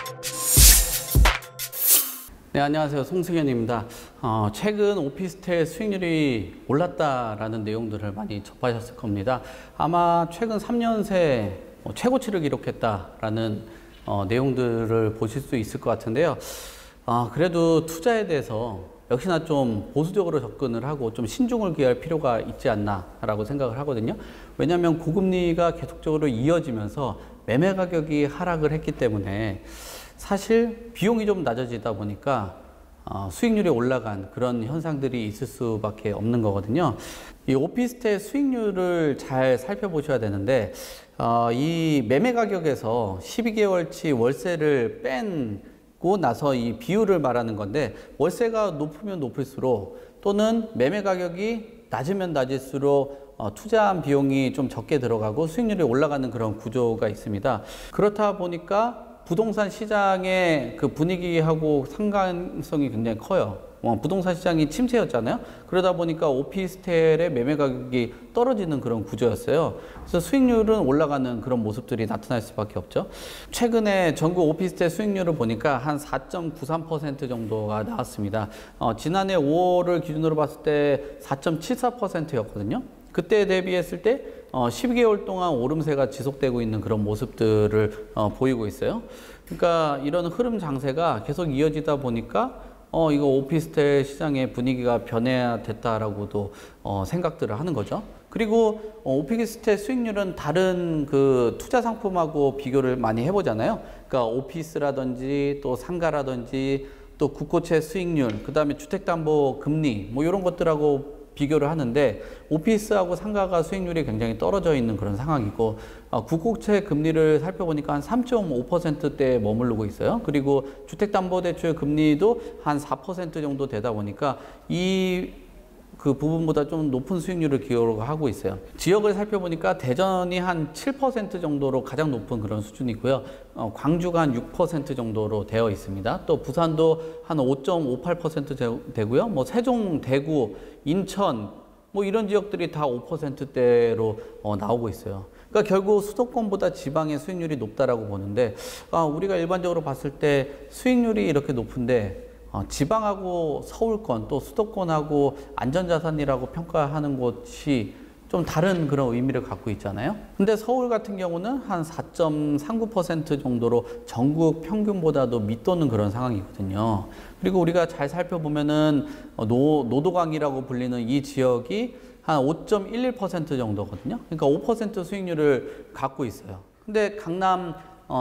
네, 안녕하세요. 송승현입니다. 최근 오피스텔 수익률이 올랐다라는 내용들을 많이 접하셨을 겁니다. 아마 최근 3년 새 최고치를 기록했다라는 내용들을 보실 수 있을 것 같은데요. 그래도 투자에 대해서 역시나 좀 보수적으로 접근을 하고 좀 신중을 기할 필요가 있지 않나라고 생각을 하거든요. 왜냐하면 고금리가 계속적으로 이어지면서 매매 가격이 하락을 했기 때문에 사실 비용이 좀 낮아지다 보니까 수익률이 올라간 그런 현상들이 있을 수밖에 없는 거거든요. 이 오피스텔 수익률을 잘 살펴보셔야 되는데 이 매매 가격에서 12개월치 월세를 빼고 나서 이 비율을 말하는 건데, 월세가 높으면 높을수록 또는 매매 가격이 낮으면 낮을수록 투자한 비용이 좀 적게 들어가고 수익률이 올라가는 그런 구조가 있습니다. 그렇다 보니까 부동산 시장의 그 분위기하고 상관성이 굉장히 커요. 부동산 시장이 침체였잖아요. 그러다 보니까 오피스텔의 매매 가격이 떨어지는 그런 구조였어요. 그래서 수익률은 올라가는 그런 모습들이 나타날 수밖에 없죠. 최근에 전국 오피스텔 수익률을 보니까 한 4.93% 정도가 나왔습니다. 지난해 5월을 기준으로 봤을 때 4.74%였거든요. 그때 대비했을 때 12개월 동안 오름세가 지속되고 있는 그런 모습들을 보이고 있어요. 그러니까 이런 흐름 장세가 계속 이어지다 보니까 이거 오피스텔 시장의 분위기가 변해야 됐다라고도 생각들을 하는 거죠. 그리고 오피스텔 수익률은 다른 그 투자 상품하고 비교를 많이 해보잖아요. 그러니까 오피스라든지 또 상가라든지 또 국고채 수익률, 그 다음에 주택담보금리 뭐 이런 것들하고 비교를 하는데, 오피스하고 상가가 수익률이 굉장히 떨어져 있는 그런 상황이고, 국고채 금리를 살펴보니까 한 3.5%대에 머무르고 있어요. 그리고 주택담보대출 금리도 한 4% 정도 되다 보니까 그 부분보다 좀 높은 수익률을 기록하고 있어요. 지역을 살펴보니까 대전이 한 7% 정도로 가장 높은 그런 수준이고요. 광주가 한 6% 정도로 되어 있습니다. 또 부산도 한 5.58% 되고요. 뭐 세종, 대구, 인천 뭐 이런 지역들이 다 5%대로 나오고 있어요. 그러니까 결국 수도권보다 지방의 수익률이 높다라고 보는데, 우리가 일반적으로 봤을 때 수익률이 이렇게 높은데 지방하고 서울권 또 수도권하고 안전자산이라고 평가하는 곳이 좀 다른 그런 의미를 갖고 있잖아요. 근데 서울 같은 경우는 한 4.39% 정도로 전국 평균보다도 밑도는 그런 상황이거든요. 그리고 우리가 잘 살펴보면은 노도강이라고 불리는 이 지역이 한 5.11% 정도거든요. 그러니까 5% 수익률을 갖고 있어요. 근데 강남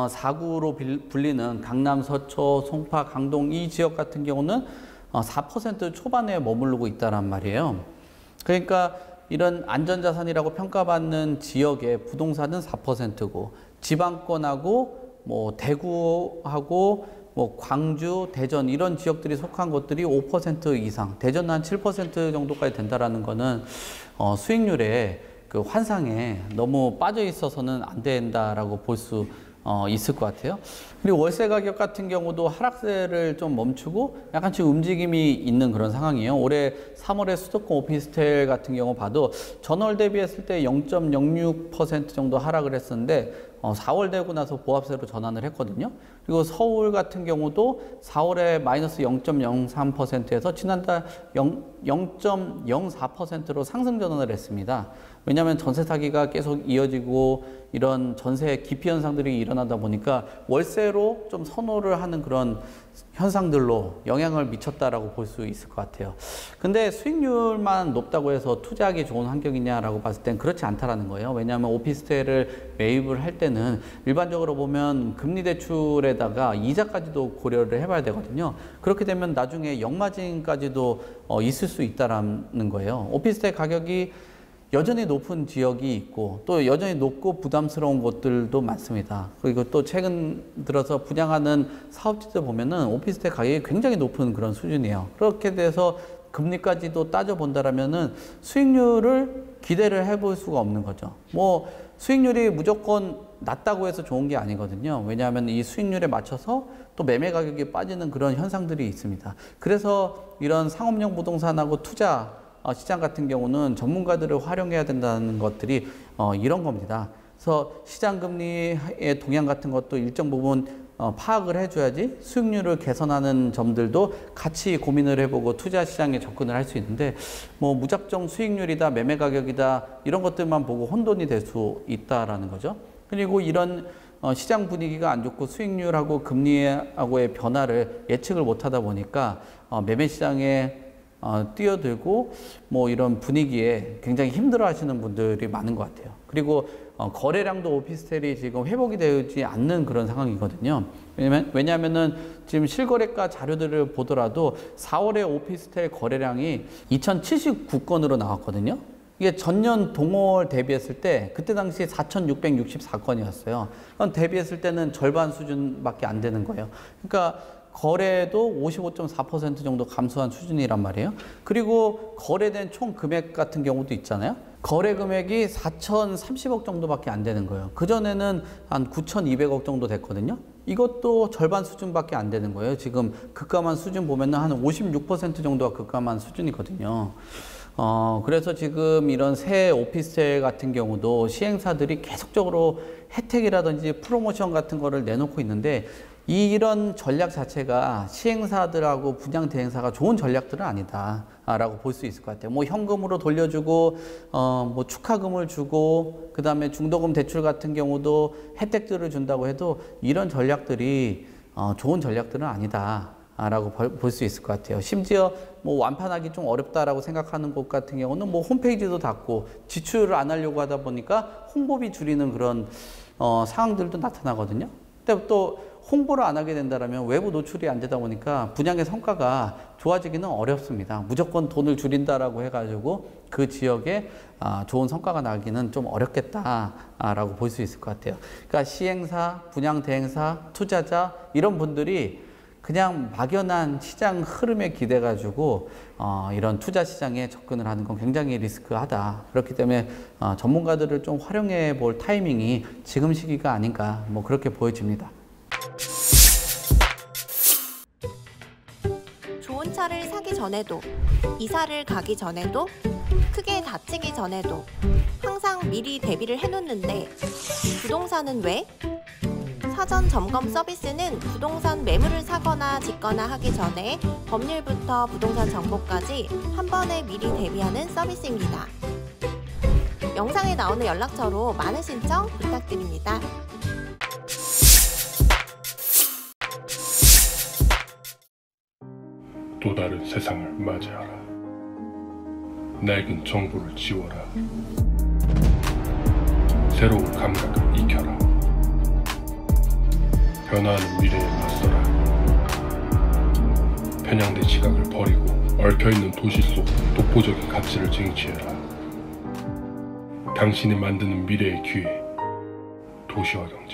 4구로 불리는 강남, 서초, 송파, 강동 이 지역 같은 경우는 4% 초반에 머무르고 있다란 말이에요. 그러니까 이런 안전자산이라고 평가받는 지역의 부동산은 4%고 지방권하고 뭐 대구하고 뭐 광주, 대전 이런 지역들이 속한 것들이 5% 이상, 대전은 한 7% 정도까지 된다라는 거는 수익률의 그 환상에 너무 빠져 있어서는 안 된다라고 볼 수 있을 것 같아요. 그리고 월세 가격 같은 경우도 하락세를 좀 멈추고 약간씩 움직임이 있는 그런 상황이에요. 올해 3월에 수도권 오피스텔 같은 경우 봐도 전월 대비했을 때 0.06% 정도 하락을 했었는데 4월 되고 나서 보합세로 전환을 했거든요. 그리고 서울 같은 경우도 4월에 마이너스 0.03%에서 지난달 0.04%로 상승 전환을 했습니다. 왜냐하면 전세 사기가 계속 이어지고 이런 전세 기피 현상들이 일어나다 보니까 월세로 좀 선호를 하는 그런 현상들로 영향을 미쳤다라고 볼 수 있을 것 같아요. 근데 수익률만 높다고 해서 투자하기 좋은 환경이냐라고 봤을 땐 그렇지 않다라는 거예요. 왜냐하면 오피스텔을 매입을 할 때는 일반적으로 보면 금리 대출에다가 이자까지도 고려를 해봐야 되거든요. 그렇게 되면 나중에 역마진까지도 있을 수 있다라는 거예요. 오피스텔 가격이 여전히 높은 지역이 있고 또 여전히 높고 부담스러운 곳들도 많습니다. 그리고 또 최근 들어서 분양하는 사업지들 보면은 오피스텔 가격이 굉장히 높은 그런 수준이에요. 그렇게 돼서 금리까지도 따져본다라면은 수익률을 기대를 해볼 수가 없는 거죠. 뭐 수익률이 무조건 낮다고 해서 좋은 게 아니거든요. 왜냐하면 이 수익률에 맞춰서 또 매매 가격이 빠지는 그런 현상들이 있습니다. 그래서 이런 상업용 부동산하고 투자 시장 같은 경우는 전문가들을 활용해야 된다는 것들이 이런 겁니다. 그래서 시장 금리의 동향 같은 것도 일정 부분 파악을 해줘야지 수익률을 개선하는 점들도 같이 고민을 해보고 투자 시장에 접근을 할 수 있는데 뭐 무작정 수익률이다, 매매 가격이다 이런 것들만 보고 혼돈이 될 수 있다라는 거죠. 그리고 이런 시장 분위기가 안 좋고 수익률하고 금리하고의 변화를 예측을 못하다 보니까 매매 시장에 뛰어들고 뭐 이런 분위기에 굉장히 힘들어하시는 분들이 많은 것 같아요. 그리고 거래량도 오피스텔이 지금 회복이 되지 않는 그런 상황이거든요. 왜냐하면은 지금 실거래가 자료들을 보더라도 4월에 오피스텔 거래량이 2,079건으로 나왔거든요. 이게 전년 동월 대비했을 때 그때 당시 4,664건이었어요. 그럼 대비했을 때는 절반 수준밖에 안 되는 거예요. 그러니까 거래도 55.4% 정도 감소한 수준이란 말이에요. 그리고 거래된 총 금액 같은 경우도 있잖아요. 거래 금액이 4,030억 정도밖에 안 되는 거예요. 그전에는 한 9,200억 정도 됐거든요. 이것도 절반 수준밖에 안 되는 거예요. 지금 급감한 수준 보면은 한 56% 정도가 급감한 수준이거든요. 그래서 지금 이런 새 오피스텔 같은 경우도 시행사들이 계속적으로 혜택이라든지 프로모션 같은 거를 내놓고 있는데 이런 전략 자체가 시행사들하고 분양 대행사가 좋은 전략들은 아니다라고 볼 수 있을 것 같아요. 뭐 현금으로 돌려주고 뭐 축하금을 주고 그다음에 중도금 대출 같은 경우도 혜택들을 준다고 해도 이런 전략들이 좋은 전략들은 아니다라고 볼 수 있을 것 같아요. 심지어 뭐 완판하기 좀 어렵다라고 생각하는 곳 같은 경우는 뭐 홈페이지도 닫고 지출을 안 하려고 하다 보니까 홍보비 줄이는 그런 상황들도 나타나거든요. 근데 또 홍보를 안 하게 된다면 외부 노출이 안 되다 보니까 분양의 성과가 좋아지기는 어렵습니다. 무조건 돈을 줄인다라고 해가지고 그 지역에 좋은 성과가 나기는 좀 어렵겠다라고 볼 수 있을 것 같아요. 그러니까 시행사, 분양 대행사, 투자자 이런 분들이 그냥 막연한 시장 흐름에 기대가지고 이런 투자 시장에 접근을 하는 건 굉장히 리스크하다. 그렇기 때문에 전문가들을 좀 활용해 볼 타이밍이 지금 시기가 아닌가 뭐 그렇게 보여집니다. 좋은 차를 사기 전에도, 이사를 가기 전에도, 크게 다치기 전에도 항상 미리 대비를 해놓는데 부동산은 왜? 사전 점검 서비스는 부동산 매물을 사거나 짓거나 하기 전에 법률부터 부동산 정보까지 한 번에 미리 대비하는 서비스입니다. 영상에 나오는 연락처로 많은 신청 부탁드립니다. 또 다른 세상을 맞이하라. 낡은 정보를 지워라. 새로운 감각을 익혀라. 변화하는 미래에 맞서라. 편향된 시각을 버리고 얽혀있는 도시 속 독보적인 가치를 쟁취해라. 당신이 만드는 미래의 기회, 도시화 경제.